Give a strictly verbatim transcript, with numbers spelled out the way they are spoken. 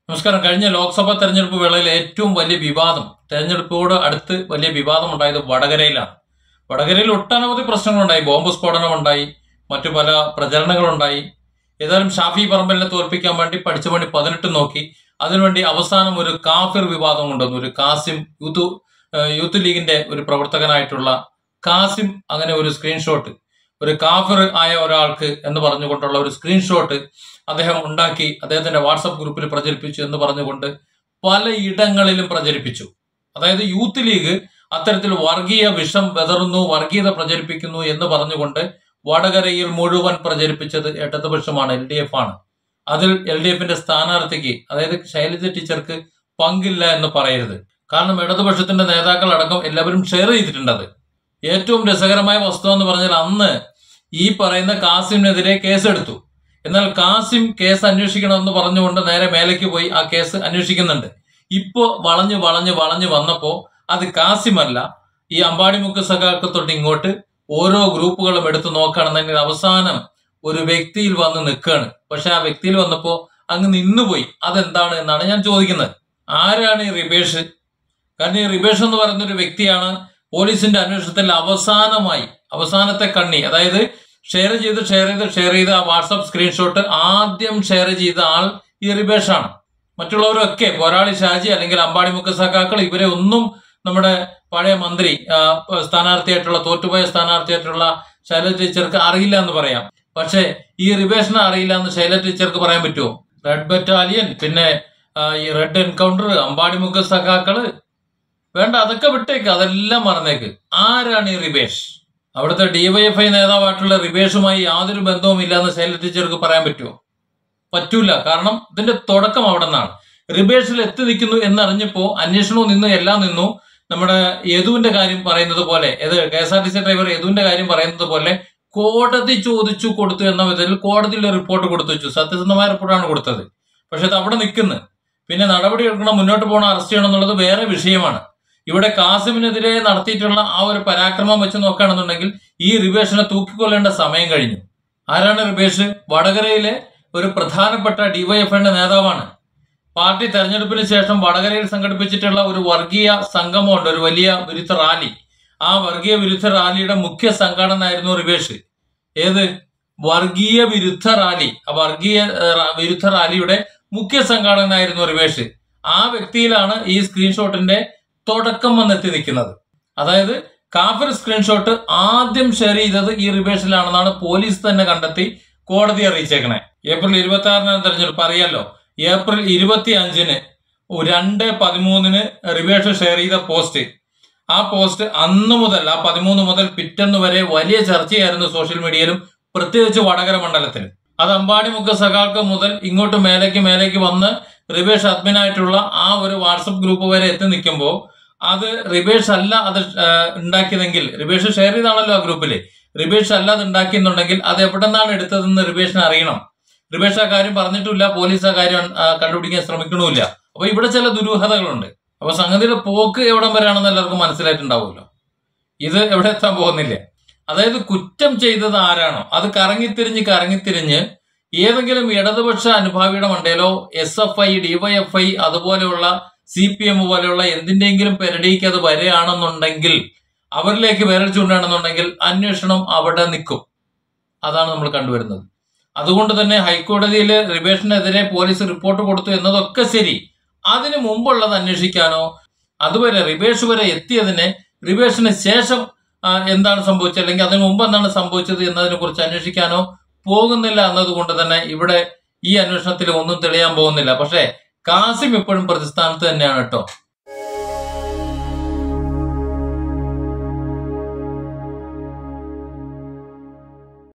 നമസ്കാരം. കഴിഞ്ഞ ലോക്സഭാ തെരഞ്ഞെടുപ്പ് വേളയിൽ ഏറ്റവും വലിയ വിവാദം, തെരഞ്ഞെടുപ്പോട് അടുത്ത് വലിയ വിവാദം ഉണ്ടായത് വടകരയിലാണ്. വടകരയിൽ ഒട്ടനവധി പ്രശ്നങ്ങളുണ്ടായി. ബോംബ് സ്ഫോടനം ഉണ്ടായി, മറ്റു പല പ്രചരണങ്ങളുണ്ടായി. ഏതായാലും ഷാഫി പറമ്പലിനെ തോൽപ്പിക്കാൻ വേണ്ടി പഠിച്ച പണി പതിനെട്ട് നോക്കി. അതിനുവേണ്ടി അവസാനം ഒരു കാഫിർ വിവാദം കൊണ്ടുവന്നു. ഒരു കാസിം, യൂത്ത് യൂത്ത് ലീഗിന്റെ ഒരു പ്രവർത്തകനായിട്ടുള്ള കാസിം, അങ്ങനെ ഒരു സ്ക്രീൻഷോട്ട്, ഒരു കാഫിർ ആയ ഒരാൾക്ക് എന്ന് പറഞ്ഞുകൊണ്ടുള്ള ഒരു സ്ക്രീൻഷോട്ട് അദ്ദേഹം ഉണ്ടാക്കി അദ്ദേഹത്തിന്റെ വാട്സപ്പ് ഗ്രൂപ്പിൽ പ്രചരിപ്പിച്ചു എന്ന് പറഞ്ഞുകൊണ്ട് പലയിടങ്ങളിലും പ്രചരിപ്പിച്ചു. അതായത് യൂത്ത് ലീഗ് അത്തരത്തിൽ വർഗീയ വിഷം വെതറുന്നു, വർഗീയത പ്രചരിപ്പിക്കുന്നു എന്ന് പറഞ്ഞുകൊണ്ട് വടകരയിൽ മുഴുവൻ പ്രചരിപ്പിച്ചത് ഇടതുപക്ഷമാണ്, എൽ ഡി എഫ് ആണ്. അതിൽ എൽ ഡി എഫിന്റെ സ്ഥാനാർത്ഥിക്ക്, അതായത് ശൈലജ ടീച്ചർക്ക് പങ്കില്ല എന്ന് പറയരുത്. കാരണം ഇടതുപക്ഷത്തിന്റെ നേതാക്കൾ അടക്കം എല്ലാവരും ഷെയർ ചെയ്തിട്ടുണ്ട്. അത് ഏറ്റവും രസകരമായ വസ്തുത എന്ന് പറഞ്ഞാൽ അന്ന് ഈ പറയുന്ന കാസിമിനെതിരെ കേസെടുത്തു. എന്നാൽ കാസിം കേസ് അന്വേഷിക്കണമെന്ന് പറഞ്ഞുകൊണ്ട് നേരെ മേലേക്ക് പോയി ആ കേസ് അന്വേഷിക്കുന്നുണ്ട്. ഇപ്പോ വളഞ്ഞു വളഞ്ഞു വളഞ്ഞു വന്നപ്പോ അത് കാസിമല്ല, ഈ അമ്പാടിമുക്ക് സഖാക്കൾ തൊട്ട് ഇങ്ങോട്ട് ഓരോ ഗ്രൂപ്പുകളും എടുത്ത് നോക്കുകയാണെന്നുണ്ടെങ്കിൽ അവസാനം ഒരു വ്യക്തിയിൽ വന്ന് നിൽക്കുകയാണ്. പക്ഷെ ആ വ്യക്തിയിൽ വന്നപ്പോ അങ്ങ് നിന്നുപോയി. അതെന്താണ് എന്നാണ് ഞാൻ ചോദിക്കുന്നത്. ആരാണ് ഈ റിബേഷ്? കാരണം ഈ റിബേഷ് എന്ന് പറയുന്ന ഒരു വ്യക്തിയാണ് പോലീസിന്റെ അന്വേഷണത്തിൽ അവസാനമായി, അവസാനത്തെ കണ്ണി. അതായത് ഷെയർ ചെയ്ത് ഷെയർ ചെയ്ത് ഷെയർ ചെയ്ത് ആ വാട്സപ്പ് സ്ക്രീൻഷോട്ട് ആദ്യം ഷെയർ ചെയ്ത ആൾ ഈ റിബേഷാണ്. മറ്റുള്ളവരൊക്കെ പോരാളി ഷാജി അല്ലെങ്കിൽ അമ്പാടിമുക്ക് സഖാക്കൾ, ഇവരെ ഒന്നും നമ്മുടെ പഴയ മന്ത്രി സ്ഥാനാർത്ഥിയായിട്ടുള്ള, തോറ്റുപോയ സ്ഥാനാർത്ഥിയായിട്ടുള്ള ശൈലജ ടീച്ചർക്ക് അറിയില്ല എന്ന് പറയാം. പക്ഷെ ഈ റിബേഷിനെ അറിയില്ല എന്ന് ശൈലജ ടീച്ചർക്ക് പറയാൻ പറ്റുമോ? റെഡ് ബറ്റാലിയൻ, പിന്നെ ഈ റെഡ് എൻകൗണ്ടർ, അമ്പാടിമുക്ക് സഖാക്കള്, വേണ്ട അതൊക്കെ വിട്ടേക്ക്, അതെല്ലാം മറന്നേക്ക്. ആരാണ് ഈ റിബേഷ്? അവിടുത്തെ ഡിവൈഎഫ്ഐ നേതാവായിട്ടുള്ള റിബേഷുമായി യാതൊരു ബന്ധവും ഇല്ലാന്ന് ശൈലജ ടീച്ചർക്ക് പറയാൻ പറ്റുമോ? പറ്റൂല. കാരണം ഇതിന്റെ തുടക്കം അവിടെ നിന്നാണ്. റിബേഷിൽ എത്തി നിൽക്കുന്നു എന്നറിഞ്ഞപ്പോ അന്വേഷണവും നിന്നു, എല്ലാം നിന്നു. നമ്മുടെ യദുവിന്റെ കാര്യം പറയുന്നത് പോലെ, ഏത് K S R T C driver യദുവിന്റെ കാര്യം പറയുന്നത് പോലെ കോടതി ചോദിച്ചു കൊടുത്തു എന്ന വിധത്തിൽ കോടതിയിൽ റിപ്പോർട്ട് കൊടുത്തു വെച്ചു. സത്യസന്ധമായ റിപ്പോർട്ടാണ് കൊടുത്തത്. പക്ഷെ അത് അവിടെ നിൽക്കുന്നു. പിന്നെ നടപടി എടുക്കണം, മുന്നോട്ട് പോകണം, അറസ്റ്റ് ചെയ്യണം എന്നുള്ളത് വേറെ വിഷയമാണ്. ഇവിടെ കാസിമിനെതിരെ നടത്തിയിട്ടുള്ള ആ ഒരു പരാക്രമം വെച്ച് നോക്കുകയാണെന്നുണ്ടെങ്കിൽ ഈ റിബേഷിനെ തൂക്കിക്കൊല്ലേണ്ട സമയം കഴിഞ്ഞു. ആരാണ് റിബേഷ്? വടകരയിലെ ഒരു പ്രധാനപ്പെട്ട ഡിവൈഎഫ്ഐയുടെ നേതാവാണ്. പാർട്ടി തെരഞ്ഞെടുപ്പിന് ശേഷം വടകരയിൽ സംഘടിപ്പിച്ചിട്ടുള്ള ഒരു വർഗീയ സംഗമമുണ്ട്, ഒരു വലിയ വിരുദ്ധ റാലി. ആ വർഗീയ വിരുദ്ധ റാലിയുടെ മുഖ്യ സംഘാടകനായിരുന്നു റിബേഷ്. ഏത് വർഗീയ വിരുദ്ധ റാലി? ആ വർഗീയ വിരുദ്ധ റാലിയുടെ മുഖ്യ സംഘാടകനായിരുന്നു റിബേഷ്. ആ വ്യക്തിയിലാണ് ഈ സ്ക്രീൻഷോട്ടിന്റെ തുടക്കം വന്നെത്തി നിൽക്കുന്നത്. അതായത് കാഫിർ സ്ക്രീൻഷോട്ട് ആദ്യം ഷെയർ ചെയ്തത് ഈ റിബേഷിലാണെന്നാണ് പോലീസ് തന്നെ കണ്ടെത്തി കോടതി അറിയിച്ചേക്കണേ. ഏപ്രിൽ ഇരുപത്തി ആറിനാണ് തെരഞ്ഞെടുപ്പ്, അറിയാലോ. ഏപ്രിൽ ഇരുപത്തി അഞ്ചിന് രണ്ട് പതിമൂന്നിന് റിബേഷ് ഷെയർ ചെയ്ത പോസ്റ്റ്, ആ പോസ്റ്റ് അന്ന് മുതൽ, ആ പതിമൂന്ന് മുതൽ പിറ്റന്ന് വരെ വലിയ ചർച്ചയായിരുന്നു സോഷ്യൽ മീഡിയയിലും, പ്രത്യേകിച്ച് വടകര മണ്ഡലത്തിൽ. അത് അമ്പാടിമുക്ക് സഖാക്കൾ മുതൽ ഇങ്ങോട്ട് മേലേക്ക് മേലേക്ക് വന്ന് റിബേഷ് അഡ്മിനായിട്ടുള്ള ആ ഒരു വാട്സപ്പ് ഗ്രൂപ്പ് വരെ എത്തി നിൽക്കുമ്പോൾ അത് റിബേഷ് അല്ല അത് ഉണ്ടാക്കിയതെങ്കിൽ, റിബേഷ് ഷെയർ ചെയ്താണല്ലോ ആ ഗ്രൂപ്പില്, റിബേഷ് അല്ല അത് ഉണ്ടാക്കിയെന്നുണ്ടെങ്കിൽ അത് എവിടെ നിന്നാണ് എടുത്തതെന്ന് റിബേഷിന് അറിയണം. റിബേഷ് ആ കാര്യം പറഞ്ഞിട്ടില്ല, പോലീസ് ആ കാര്യം കണ്ടുപിടിക്കാൻ ശ്രമിക്കണമില്ല. അപ്പൊ ഇവിടെ ചില ദുരൂഹതകളുണ്ട്. അപ്പൊ സംഗതിയുടെ പോക്ക് എവിടം വരെയാണെന്ന് എല്ലാവർക്കും മനസ്സിലായിട്ടുണ്ടാവുമല്ലോ. ഇത് എവിടെ എത്താൻ പോകുന്നില്ല. അതായത് കുറ്റം ചെയ്തത് ആരാണോ അത് കറങ്ങിത്തിരിഞ്ഞ് കറങ്ങിത്തിരിഞ്ഞ് ഏതെങ്കിലും ഇടതുപക്ഷ അനുഭാവിയുടെ മണ്ടയിലോ എസ് എഫ് ഐ, ഡിവൈഎഫ്ഐ, അതുപോലെയുള്ള സി പി എം പോലെയുള്ള എന്തിന്റെങ്കിലും പെരടിക്ക് അത് വരികയാണെന്നുണ്ടെങ്കിൽ, അവരിലേക്ക് വിരൽ ചൂണ്ടാണെന്നുണ്ടെങ്കിൽ അന്വേഷണം അവിടെ നിൽക്കും. അതാണ് നമ്മൾ കണ്ടുവരുന്നത്. അതുകൊണ്ട് തന്നെ ഹൈക്കോടതിയിൽ റിബേഷിനെതിരെ പോലീസ് റിപ്പോർട്ട് കൊടുത്തു എന്നതൊക്കെ ശരി. അതിനു മുമ്പുള്ളത് അന്വേഷിക്കാനോ, അതുവരെ റിബേഷ് വരെ എത്തിയതിനെ റിബേഷിന് ശേഷം എന്താണ് സംഭവിച്ചത്, അല്ലെങ്കിൽ അതിനു മുമ്പ് എന്താണ് സംഭവിച്ചത് എന്നതിനെ കുറിച്ച് അന്വേഷിക്കാനോ പോകുന്നില്ല എന്നതുകൊണ്ട് തന്നെ ഇവിടെ ഈ അന്വേഷണത്തിൽ ഒന്നും തെളിയാൻ പോകുന്നില്ല. പക്ഷേ കാസിം ഇപ്പോഴും പ്രതിസ്ഥാനത്ത് തന്നെയാണ് കേട്ടോ.